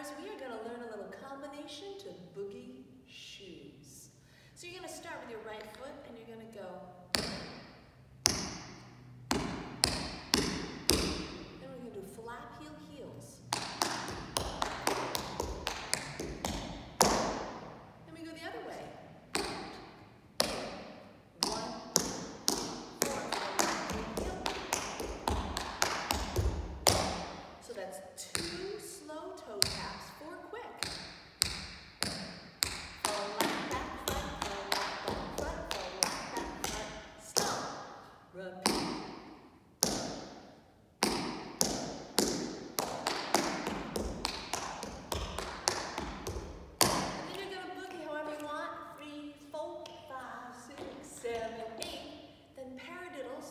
stars, we are going to learn a little combination to boogie shoes. So you're going to start with your right foot and you're going to go. Then we're going to do flap heel heels. Then we go the other way. 1, 4, heel. So that's 2 slow toe taps, 4 quick. Forward, back, front, forward, back, front, stop. Repeat. And then you're going to boogie however you want. 3, 4, 5, 6, 7, 8. Then paradiddles.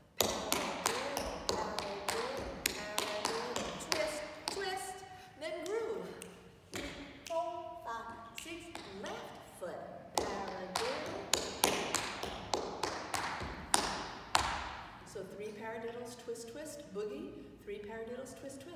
Twist, twist, then groove. 4, 5, 6, left foot, paradiddle. So 3 paradiddles, twist, twist, boogie. 3 paradiddles, twist, twist.